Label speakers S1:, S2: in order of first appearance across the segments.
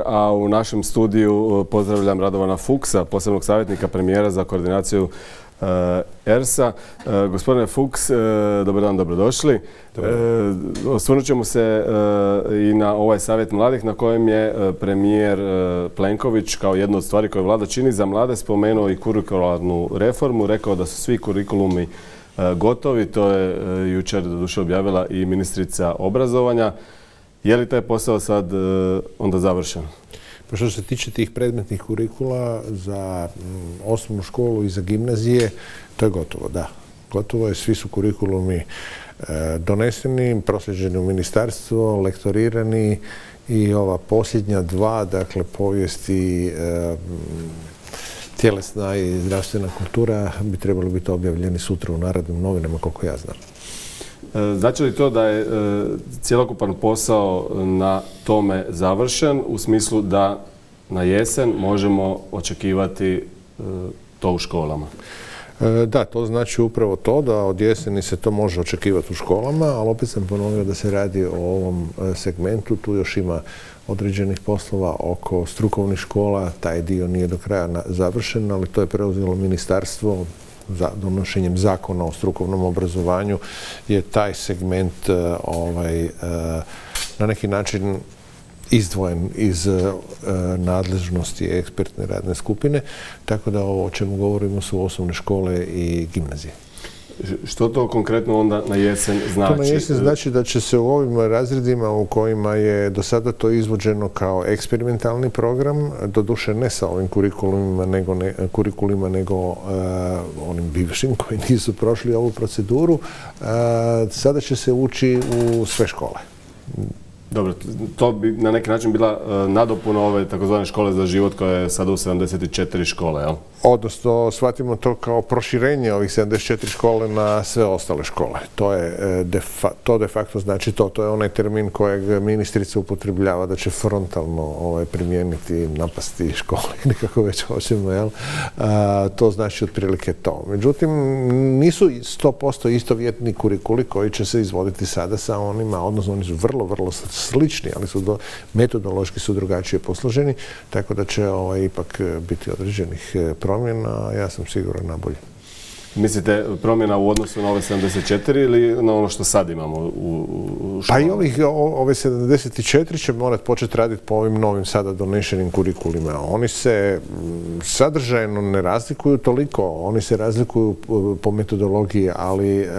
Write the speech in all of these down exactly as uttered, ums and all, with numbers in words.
S1: A u našem studiju pozdravljam Radovana Fuchsa, posebnog savjetnika premijera za koordinaciju E R S-a. Gospodine Fuchs, dobar dan, dobrodošli. Osvrnut ćemo se i na ovaj savjet mladih na kojem je premijer Plenković kao jednu od stvari koje vlada čini za mlade spomenuo i kurikularnu reformu. Rekao da su svi kurikulumi gotovi, to je jučer doduše objavila i ministrica obrazovanja. Je li taj posao sad onda završen?
S2: Pa što se tiče tih predmetnih kurikula za osnovnu školu i za gimnazije, to je gotovo, da. Gotovo je, svi su kurikulumi doneseni, proslijeđeni u ministarstvo, lektorirani i ova posljednja dva, dakle povijest i tjelesna i zdravstvena kultura bi trebali biti objavljeni sutra u Narodnim novinama, koliko ja znam.
S1: Znači li to da je cjelokupan posao na tome završen u smislu da na jesen možemo očekivati to u školama?
S2: Da, to znači upravo to da od jeseni se to može očekivati u školama, ali opet sam ponovio da se radi o ovom segmentu. Tu još ima određenih poslova oko strukovnih škola, taj dio nije do kraja završen, ali to je preuzelo ministarstvo. Za donošenjem zakona o strukovnom obrazovanju je taj segment ovaj, na neki način izdvojen iz nadležnosti ekspertne radne skupine, tako da ovo o čemu govorimo su osnovne škole i gimnazije.
S1: Što to konkretno onda na jesen znači?
S2: To na jesen znači da će se u ovim razredima u kojima je do sada to izvođeno kao eksperimentalni program, doduše ne sa ovim kurikulima nego, ne, kurikulima, nego uh, onim bivšim koji nisu prošli ovu proceduru, uh, sada će se ući u sve škole.
S1: Dobro, to bi na neki način bila nadopuna ove takozvane škole za život koja je sada u sedamdeset četiri škole, jel?
S2: Odnosno, shvatimo to kao proširenje ovih sedamdeset četiri škole na sve ostale škole. To je de, fa, to de facto znači to. To je onaj termin kojeg ministrica upotrebljava da će frontalno ovaj, primijeniti, napasti škole ili kako već hoćemo, jel? A, to znači otprilike to. Međutim, nisu sto posto istovjetni kurikuli koji će se izvoditi sada sa onima, odnosno oni su vrlo, vrlo slični, ali su do, metodološki su drugačije posloženi, tako da će ovaj, ipak biti određenih promjena, ja sam siguran na bolje.
S1: Mislite promjena u odnosu na ove sedamdeset četiri ili na ono što sad imamo u, u
S2: Pa i ovih, ove sedamdeset četiri će morati početi raditi po ovim novim sada donešenim kurikulima. Oni se sadržajno ne razlikuju toliko, oni se razlikuju po metodologiji, ali e,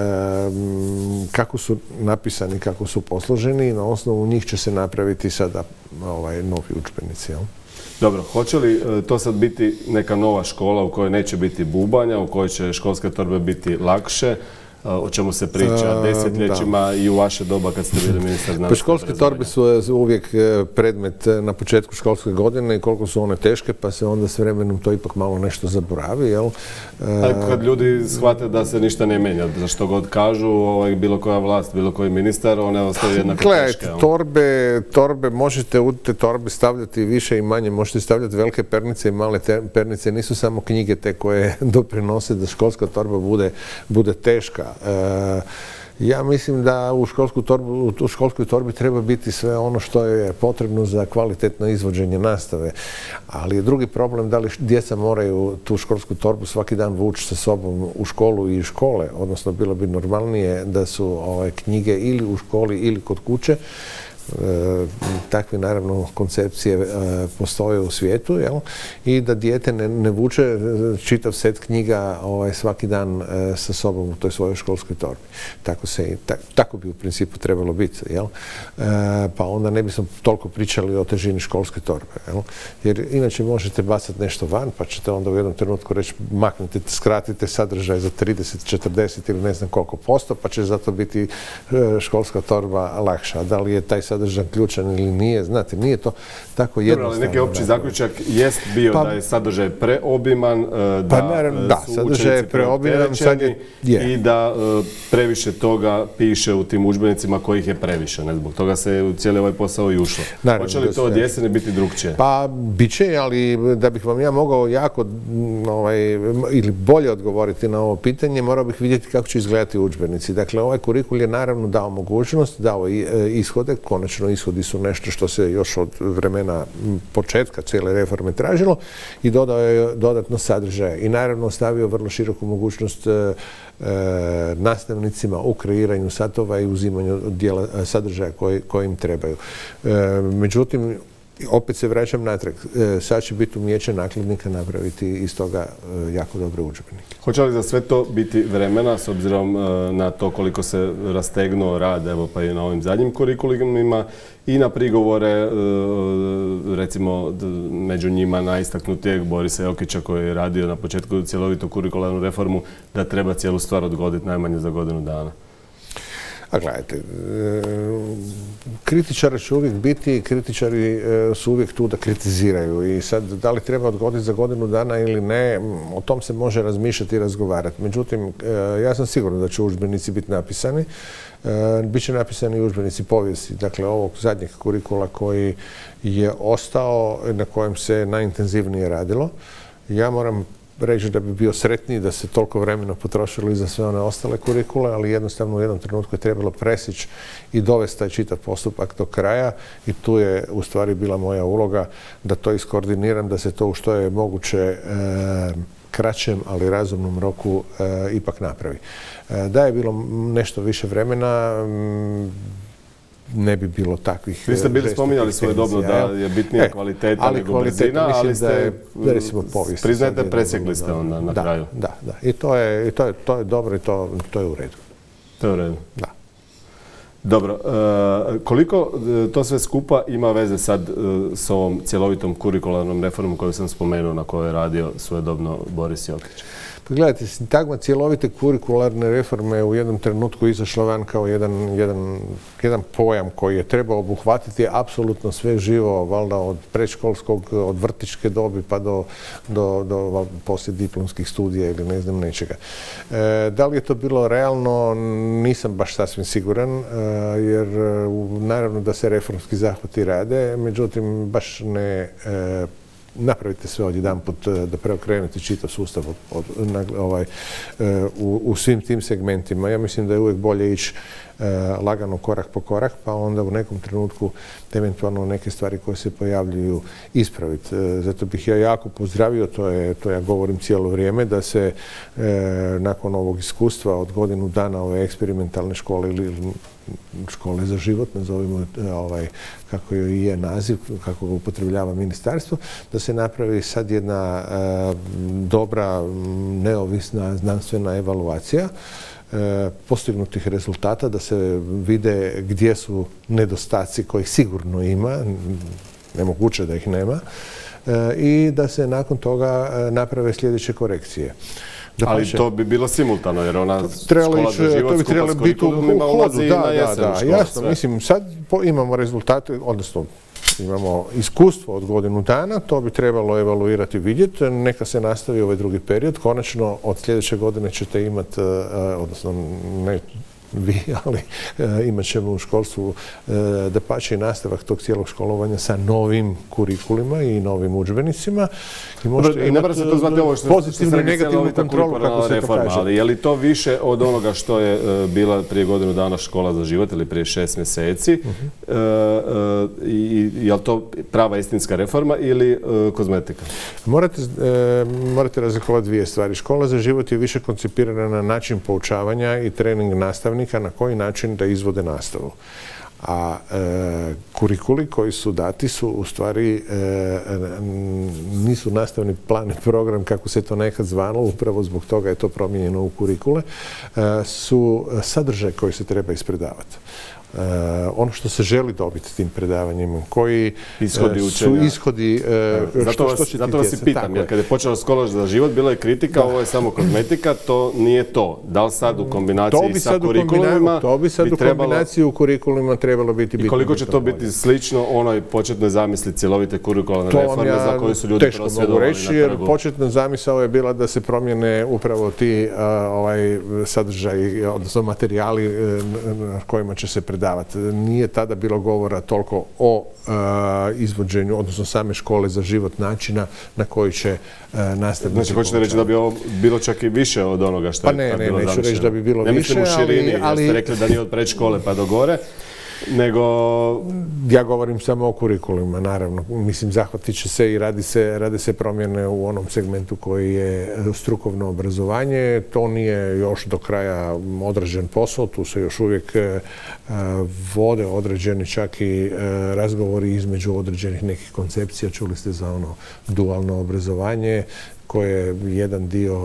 S2: kako su napisani, kako su posloženi, na osnovu njih će se napraviti sada ovaj, novi udžbenici. Jel?
S1: Dobro, hoće li to sad biti neka nova škola u kojoj neće biti bubanja, u kojoj će školske torbe biti lakše, o čemu se priča desetljećima i u vaše doba kad ste bili ministar znanosti?
S2: Školske torbe su uvijek predmet na početku školske godine i koliko su one teške, pa se onda s vremenom to ipak malo nešto zaboravi, jel?
S1: A kad ljudi shvate da se ništa ne mijenja, za što god kažu, ovaj, bilo koja vlast, bilo koji ministar, one ostaju jednako teške.
S2: Gledajte, torbe, torbe, možete u te torbe stavljati više i manje, možete stavljati velike pernice i male te, pernice, nisu samo knjige te koje doprinose da školska torba bude, bude teška. E, ja mislim da u, školsku torbu, u školskoj torbi treba biti sve ono što je potrebno za kvalitetno izvođenje nastave. Ali je drugi problem da li djeca moraju tu školsku torbu svaki dan vući sa sobom u školu i iz škole. Odnosno, bilo bi normalnije da su ovaj, knjige ili u školi ili kod kuće. E, takve naravno koncepcije e, postoje u svijetu, jel? I da dijete ne, ne vuče čitav set knjiga ovaj, svaki dan e, sa sobom u toj svojoj školskoj torbi. Tako, se, tak, tako bi u principu trebalo biti, jel? E, pa onda ne bismo toliko pričali o težini školske torbe, jel? Jer inače možete bacati nešto van, pa ćete onda u jednom trenutku reći maknite, skratite sadržaj za trideset, četrdeset ili ne znam koliko posto, pa će zato biti školska torba lakša. Da li je taj sadržaj ključan ili nije, znate, nije to tako jednostavno.
S1: Dobro, ali neki opći zaključak jest bio pa, da je sadržaj preobiman, da,
S2: pa, naravno, da su sadržaj je preobiman sad je, je.
S1: i da uh, previše toga piše u tim udžbenicima kojih je previše. Ne? Zbog toga se u cijeli ovaj posao i ušlo. Naravno, hoće li to od jesene biti drugčije?
S2: Pa, bit će, ali da bih vam ja mogao jako ovaj, ili bolje odgovoriti na ovo pitanje, morao bih vidjeti kako će izgledati udžbenici. Dakle, ovaj kurikul je naravno dao mogućnost, dao ishode, konačno ishodi su nešto što se još od vremena početka cijele reforme tražilo i dodao je dodatno sadržaje. I naravno ostavio vrlo široku mogućnost e, nastavnicima u kreiranju satova i uzimanju dijela sadržaja koji, koji im trebaju. E, međutim, opet se vraćam natrag. E, sad će biti umijeće nakladnika napraviti iz toga e, jako dobre udžbenike.
S1: Hoće li za sve to biti vremena s obzirom e, na to koliko se rastegnuo rad, evo pa i na ovim zadnjim kurikulumima i na prigovore, e, recimo među njima najistaknutijeg Borisa Jokića koji je radio na početku cjelovitu kurikularnu reformu, da treba cijelu stvar odgoditi najmanje za godinu dana?
S2: A gledajte, kritičara će uvijek biti i kritičari su uvijek tu da kritiziraju i sad da li treba odgoditi za godinu dana ili ne, o tom se može razmišljati i razgovarati. Međutim, ja sam siguran da će udžbenici biti napisani. Biće napisani i udžbenici povijesti, dakle ovog zadnjeg kurikula koji je ostao, na kojem se najintenzivnije radilo. Ja moram reći da bi bio sretniji da se toliko vremena potrošilo i za sve one ostale kurikule, ali jednostavno u jednom trenutku je trebalo presjeći i dovesti taj čitav postupak do kraja i tu je u stvari bila moja uloga da to iskoordiniram, da se to u što je moguće e, kraćem, ali razumnom roku e, ipak napravi. E, da je bilo nešto više vremena, m, ne bi bilo takvih...
S1: Vi ste bili spominjali svojedobno da je bitnija kvaliteta nego brzina, ali ste, priznajte, presjekli ste onda na kraju.
S2: Da, da. I to je, to je, to je dobro i to, to je u redu.
S1: To je u redu.
S2: Da.
S1: Dobro. E, koliko to sve skupa ima veze sad e, s ovom cjelovitom kurikularnom reformom koju sam spomenuo, na kojoj je radio svojedobno Boris Jokić?
S2: Pa gledajte, sintagma cjelovite kurikularne reforme je u jednom trenutku izašla van kao jedan, jedan, jedan pojam koji je trebao obuhvatiti apsolutno sve živo, valjda od predškolskog, od vrtićke dobi pa do, do, do poslijediplomskih studija ili ne znam nečega. E, da li je to bilo realno, nisam baš sasvim siguran, e, jer naravno da se reformski zahvati rade, međutim baš ne e, napravite sve odjedanput da preokrenete čitav sustav od, od, ovaj, u, u svim tim segmentima. Ja mislim da je uvijek bolje ići e, lagano korak po korak, pa onda u nekom trenutku eventualno neke stvari koje se pojavljuju ispraviti. E, zato bih ja jako pozdravio, to, je, to ja govorim cijelo vrijeme, da se e, nakon ovog iskustva od godinu dana ove eksperimentalne škole ili škole za život, nazovimo ovaj, kako joj i je naziv, kako ga upotrebljava ministarstvo, da se napravi sad jedna e, dobra, neovisna znanstvena evaluacija e, postignutih rezultata, da se vide gdje su nedostaci kojih sigurno ima, nemoguće da ih nema, e, i da se nakon toga naprave sljedeće korekcije.
S1: Da ali pače. To bi bilo simultano, jer ona škola za život
S2: to bi trebalo biti u hodu, da, da, da,
S1: školu,
S2: jasno,
S1: sve.
S2: Mislim, sad imamo rezultate, odnosno imamo iskustvo od godinu dana, to bi trebalo evaluirati i vidjeti, neka se nastavi ovaj drugi period, konačno od sljedeće godine ćete imati, odnosno ne vi, ali e, imat ćemo u školstvu e, dapače i nastavak tog cijelog školovanja sa novim kurikulima i novim udžbenicima. I možete imati pozitivnu i negativnu kontrolu, kako se to kaže.
S1: Ali je li to više od onoga što je e, bila prije godinu dana škola za život ili prije šest mjeseci? Uh-huh. e, e, i, je li to prava istinska reforma ili e, kozmetika?
S2: Morate, e, morate razlikovati dvije stvari. Škola za život je više koncipirana na način poučavanja i trening nastavnika na koji način da izvode nastavu. A e, kurikuli koji su dati su u stvari e, nisu nastavni plan i program kako se to nekad zvalo, upravo zbog toga je to promijenjeno u kurikule, e, su sadržaj koji se treba ispredavati. Uh, ono što se želi dobiti tim predavanjem, koji
S1: ishodi
S2: uh, su ishodi uh,
S1: zato
S2: što,
S1: vas,
S2: što
S1: zato vas i pitam, tako jer kad je počela škola za život, bila je kritika, da. Ovo je samo kozmetika, to nije to. Da li sad u kombinaciji sa kurikulumima
S2: to bi sad bi u trebalo, kombinaciji u kurikulumima trebalo biti bitno.
S1: I koliko će to biti slično onoj početnoj zamisli cjelovite kurikularne reforme ja za koju su ljudi prosvjedovali na trgu?
S2: Jer početna zamisao je bila da se promijene upravo ti uh, ovaj sadržaj, odnosno materijali uh, na kojima će se predavati. Nije tada bilo govora toliko o uh, izvođenju, odnosno same škole za život, načina na koji će uh, nastaviti.
S1: Znači, hoćete reći da bi ovo bilo čak i više od onoga što
S2: pa ne,
S1: je
S2: ne,
S1: bilo
S2: neću reći da bi bilo
S1: ne
S2: više,
S1: mislim u širini,
S2: ali...
S1: jer ste rekli da nije od predškole pa do gore. nego...
S2: Ja govorim samo o kurikulima, naravno. Mislim, zahvatit će se i radi se, radi se promjene u onom segmentu koji je strukovno obrazovanje. To nije još do kraja odrađen posao, tu se još uvijek vode određeni čak i razgovori između određenih nekih koncepcija. Čuli ste za ono dualno obrazovanje koje je jedan dio,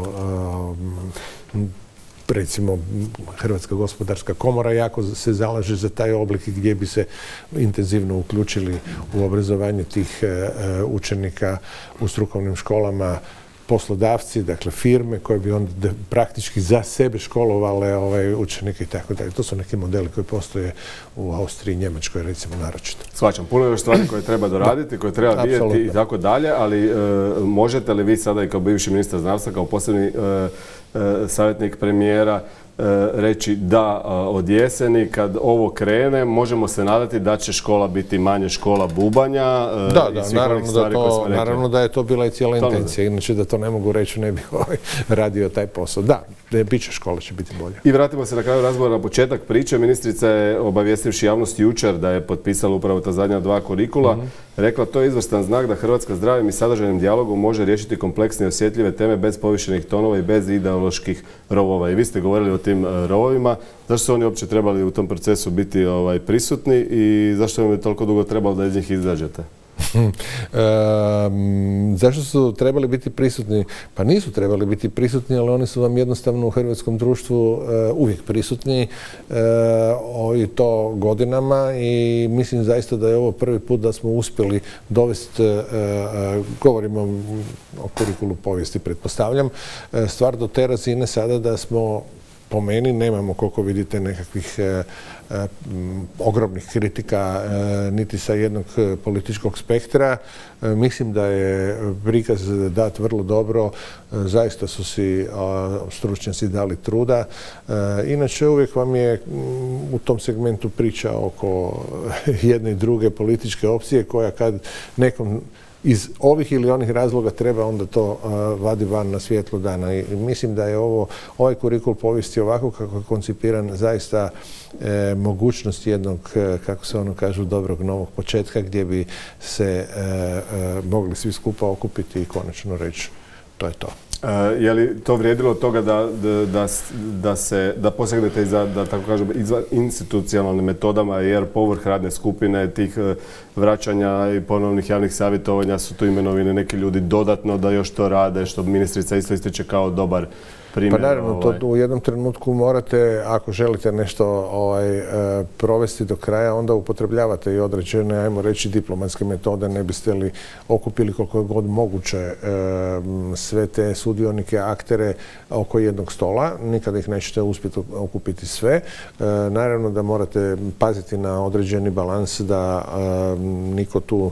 S2: recimo Hrvatska gospodarska komora jako se zalaže za taj oblik gdje bi se intenzivno uključili u obrazovanje tih učenika u strukovnim školama poslodavci, dakle firme koje bi onda praktički za sebe školovale ovaj, učenike i tako dalje. To su neki modeli koji postoje u Austriji i Njemačkoj, recimo, naročito.
S1: Shvaćam, puno je još stvari koje treba doraditi, koje treba vidjeti i tako dalje, ali možete li vi sada i kao bivši ministar zdravstva, kao posebni savjetnik premijera, reći da od jeseni kad ovo krene možemo se nadati da će škola biti manje škola bubanja
S2: da, da, naravno da, to, naravno da je to bila i cijela intencija, inače da to ne mogu reći ne bih ovaj radio taj posao. Da, bit će škola, će biti bolja.
S1: I vratimo se na kraju razgovora na početak priče. Ministrica je, obavijestivši javnost jučer da je potpisala upravo ta zadnja dva kurikula, mm-hmm. rekla to je izvrstan znak da Hrvatska zdravim i sadržajnim dijalogom može riješiti kompleksne i osjetljive teme bez povišenih tonova i bez ideoloških rovova. I vi ste govorili o tim rovovima. Zašto su oni uopće trebali u tom procesu biti ovaj, prisutni i zašto vam je toliko dugo trebalo da iz njih izađete?
S2: e, zašto su trebali biti prisutni? Pa nisu trebali biti prisutni, ali oni su vam jednostavno u hrvatskom društvu e, uvijek prisutni e, i to godinama i mislim zaista da je ovo prvi put da smo uspjeli dovesti, e, e, govorimo o kurikulu povijesti, pretpostavljam, e, stvar do te razine sada da smo po meni nemamo, koliko vidite, nekakvih e, e, ogromnih kritika e, niti sa jednog političkog spektra. E, mislim da je prikaz dat vrlo dobro. E, zaista su si a, stručnjaci dali truda. E, inače, uvijek vam je m, u tom segmentu priča oko jedne i druge političke opcije koja kad nekom iz ovih ili onih razloga treba onda to uh, vadi van na svjetlo dana. I mislim da je ovo, ovaj kurikul povijesti ovako kako je koncipiran zaista e, mogućnost jednog, e, kako se ono kažu, dobrog novog početka gdje bi se e, e, mogli svi skupa okupiti i konačno reći to je to.
S1: Uh, je li to vrijedilo od toga da, da, da, se, da posegnete za, da tako kažem, institucionalnim metodama, jer povrh radne skupine, tih vraćanja i ponovnih javnih savjetovanja su tu imenovani neki ljudi dodatno da još to rade, što ministrica isto ističe kao dobar primjer.
S2: Pa naravno,
S1: ovaj.
S2: to u jednom trenutku morate, ako želite nešto ovaj, provesti do kraja, onda upotrebljavate i određene, ajmo reći, diplomatske metode, ne biste li okupili koliko je god moguće sve te sudionike, aktere oko jednog stola. Nikada ih nećete uspjeti okupiti sve. Naravno da morate paziti na određeni balans, da niko tu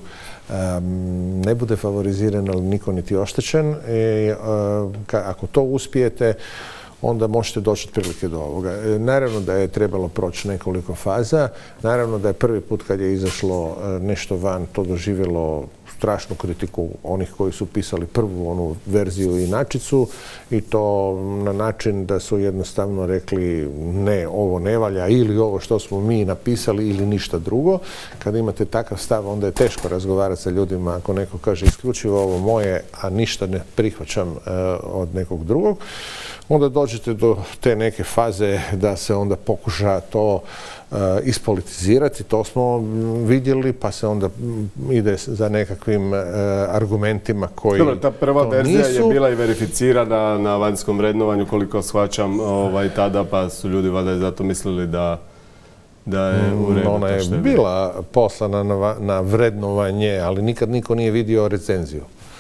S2: Um, ne bude favoriziran, ali niko niti oštećen. I, uh, ka, ako to uspijete, onda možete doći otprilike do ovoga. E, naravno da je trebalo proći nekoliko faza. Naravno da je prvi put kad je izašlo uh, nešto van, to doživjelo strašnu kritiku onih koji su pisali prvu onu verziju i inačicu i to na način da su jednostavno rekli ne, ovo ne valja ili ovo što smo mi napisali ili ništa drugo. Kad imate takav stav, onda je teško razgovarati sa ljudima ako neko kaže isključivo ovo moje, a ništa ne prihvaćam uh, od nekog drugog. Onda dođete do te neke faze da se onda pokuša to uh, ispolitizirati, to smo vidjeli, pa se onda ide za nekakvim uh, argumentima koji
S1: Dobro, ta prva
S2: to
S1: verzija
S2: nisu.
S1: je bila i verificirana na vanjskom vrednovanju, koliko shvaćam ovaj, tada, pa su ljudi valjda zato mislili da da je u redu.
S2: Ona je bila poslana na, na vrednovanje, ali nikad niko nije vidio recenziju.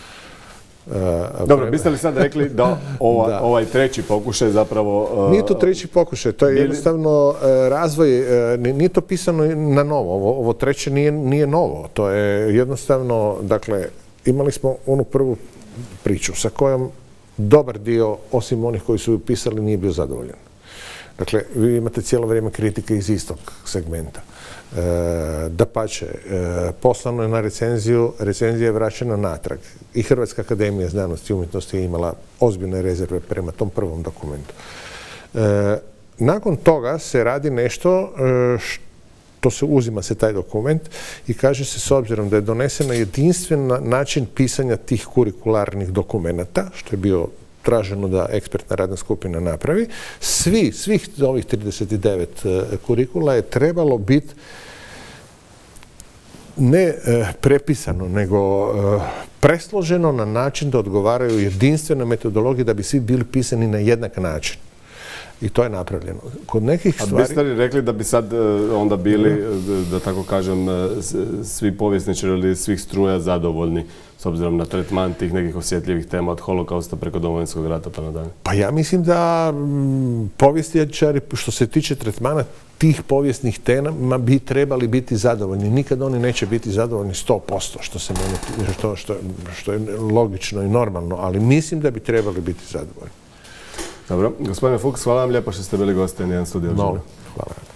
S1: Uh, Dobro, biste li sad rekli da, ova, da ovaj treći pokušaj zapravo... Uh,
S2: nije to treći pokušaj, to je bili... jednostavno uh, razvoj, uh, nije to pisano na novo, ovo, ovo treće nije, nije novo, to je jednostavno, dakle, imali smo onu prvu priču sa kojom dobar dio, osim onih koji su ju pisali, nije bio zadovoljan. Dakle, vi imate cijelo vrijeme kritike iz istog segmenta. E, dapače, e, poslano je na recenziju, recenzija je vraćena natrag. I Hrvatska akademija znanosti i umjetnosti je imala ozbiljne rezerve prema tom prvom dokumentu. E, nakon toga se radi nešto to se uzima se taj dokument i kaže se s obzirom da je donesena jedinstven način pisanja tih kurikularnih dokumenata, što je bio traženo da ekspertna radna skupina napravi, svi, svih ovih trideset devet kurikula je trebalo biti ne e, prepisano, nego e, presloženo na način da odgovaraju jedinstvenoj metodologiji da bi svi bili pisani na jednak način. I to je napravljeno. Kod nekih stvari...
S1: A biste li rekli da bi sad onda bili, da tako kažem, svi povjesničari ili svih struja zadovoljni s obzirom na tretman tih nekih osjetljivih tema od holokausta preko Domovinskog rata pa nadalje?
S2: Pa ja mislim da m, povjesničari, što se tiče tretmana tih povijesnih tema, bi trebali biti zadovoljni. Nikad oni neće biti zadovoljni sto posto, što, se mene, što, što, što je logično i normalno, ali mislim da bi trebali biti zadovoljni.
S1: Dobro. Gospodine Fuchs, hvala vam lijepo što ste bili gosti N jedan studiju.
S2: Molim. Hvala.